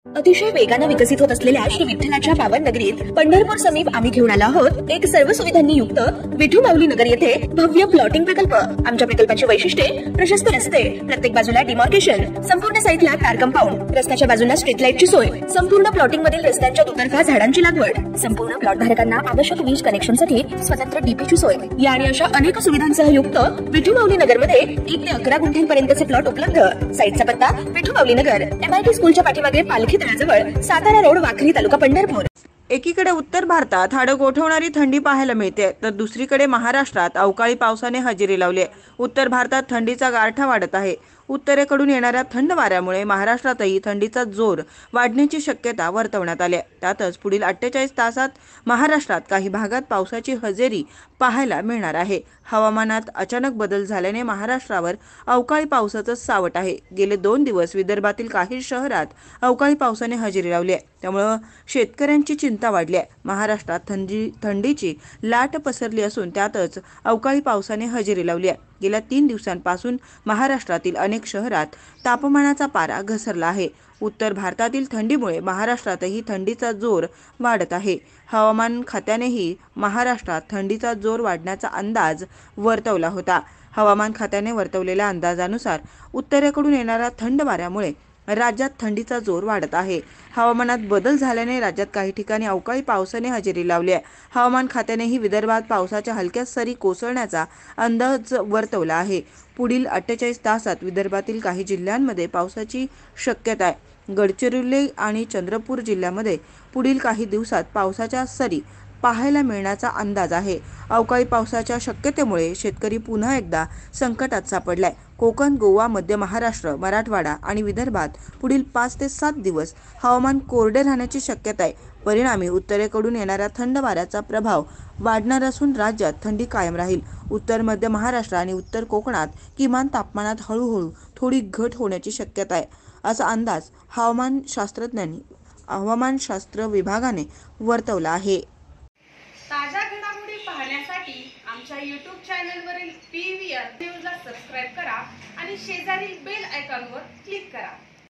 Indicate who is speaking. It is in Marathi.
Speaker 1: अतिशय वेगाने विकसित होत असलेल्या श्री विठ्ठलाच्या पावन नगरीत पंढरपूर समीप आम्ही घेऊन आलो आहोत एक सर्व सुविधांनी युक्त विठू माऊली नगर येथे भव्य प्लॉटिंग प्रकल्प। आमच्या प्रकल्पाची वैशिष्ट्ये प्रशस्त रस्ते, प्रत्येक बाजूला डिमार्केशन, संपूर्ण साईटला कार कंपाऊंड, रस्त्याच्या बाजूला स्ट्रीट लाईटची सोय, संपूर्ण प्लॉटिंग मधील रस्त्यांच्या दुतर्फा झाडांची लागवड, संपूर्ण प्लॉट धारकांना आवश्यक वीज कनेक्शनसाठी स्वतंत्र डीपीची सोय या आणि अशा अनेक सुविधांसह युक्त विठू माऊली नगर मध्ये 1 ते 11 गुंठ्यांपर्यंतचे प्लॉट उपलब्ध। साईटचा पत्ता विठू माऊली नगर, MIT स्कूलच्या पाठीमागे पालखी तळाजवळ, सातारा रोड, वाखरी तालुका पंढरपूर।
Speaker 2: एकीकडे उत्तर भारतात हाडं गोठवणारी थंडी पाहायला मिळते, तर दुसरीकडे महाराष्ट्रात अवकाळी पावसाने हजेरी लावली आहे। उत्तर भारतात थंडीचा गारठा वाढत आहे। उत्तरेकडून येणाऱ्या थंड वाऱ्यामुळे महाराष्ट्रातही थंडीचा जोर वाढण्याची शक्यता वर्तवण्यात आली आहे। त्यातच पुढील 48 तासात महाराष्ट्रात काही भागात पावसाची हजेरी पाहायला मिळणार आहे। हवामानात अचानक बदल झाल्याने महाराष्ट्रावर अवकाळी पावसाचं सावट आहे। गेले 2 दिवस विदर्भातील काही शहरात अवकाळी पावसाने हजेरी लावली आहे, त्यामुळे शेतकऱ्यांची चिंता वाढली आहे। महाराष्ट्रात थंडीची लाट पसरली असून त्यातच अवकाळी पावसाने हजेरी लावली आहे। गेल्या 3 दिवसांपासून महाराष्ट्रातील अनेक शहरात तापमानाचा पारा घसरला आहे। उत्तर भारतातील थंडीमुळे महाराष्ट्रातही थंडीचा जोर वाढत आहे। हवामान खात्यानेही महाराष्ट्रात थंडीचा जोर वाढण्याचा अंदाज वर्तवला होता। हवामान खात्याने वर्तवलेल्या अंदाजानुसार उत्तरेकडून येणाऱ्या थंड वाऱ्यामुळे राज्यात थंडीचा जोर वाढत आहे। हवामानात बदल झाल्याने राज्यात काही ठिकाणी अवकाळी पावसाने हजेरी लावली आहे। हवामान खात्यानेही विदर्भात पावसाच्या हलक्या सरी कोसळण्याचा अंदाज वर्तवला आहे। पुढील 48 तासात विदर्भातील काही जिल्ह्यांमध्ये पावसाची शक्यता आहे। गडचिरोली आणि चंद्रपूर जिल्ह्यामध्ये पुढील काही दिवसात पावसाच्या सरी पाहायला मिळण्याचा अंदाज आहे। अवकाळी पावसाच्या शक्यतेमुळे शेतकरी पुन्हा एकदा संकटात सापडलाय। कोकण, गोवा, मध्य महाराष्ट्र, मराठवाडा आणि विदर्भात पुढील 5 ते 7 दिवस हवामान कोरडे राहण्याची शक्यता आहे। परिणामी उत्तरेकडून येणाऱ्या थंड वाऱ्याचा प्रभाव वाढणार असून राज्यात थंडी कायम राहील। उत्तर मध्य महाराष्ट्र आणि उत्तर कोकणात किमान तापमानात हळूहळू थोडी घट होण्याची शक्यता आहे, असा अंदाज हवामानशास्त्र विभागाने वर्तवला आहे।
Speaker 3: ताज्या घडामोडी पाहण्यासाठी आमच्या YouTube चॅनलवरील PVR न्यूजला सबस्क्राइब करा आणि शेजारील बेल आयकॉनवर क्लिक करा।